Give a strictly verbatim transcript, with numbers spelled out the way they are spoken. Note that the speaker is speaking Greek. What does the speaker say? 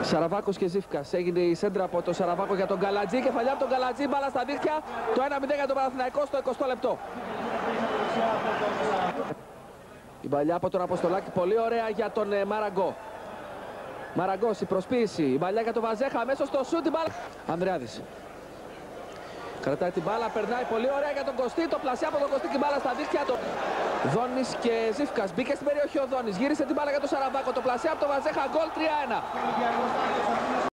Σαραβάκος και Ζήφκας. Έγινε η σέντρα από τον Σαραβάκο για τον Καλατζή. Κεφαλιά από τον Καλατζή. Μπάλα στα δίχτυα. Το ένα μηδέν για τον Παναθηναϊκό στο εικοστό λεπτό. Η παλιά από τον Αποστολάκη. Πολύ ωραία για τον ε, Μαραγκό. Μαραγκός, η προσποίηση. Η παλιά για τον Βαζέχα. Αμέσως στο σούτ. Την μπάλα. Ανδρεάδης. Κρατάει την μπάλα. Περνάει πολύ ωραία για τον Κωστή. Το πλασιά από τον Κωστή. Την μπάλα στα δίχτυα. Το... Δόνης και Ζήφκας. Μπήκε στην περιοχή ο Δόνης. Γύρισε την μπάλα για τον Σαραβάκο. Το πλασιά από τον Βαζέχα. Γκολ τρία ένα.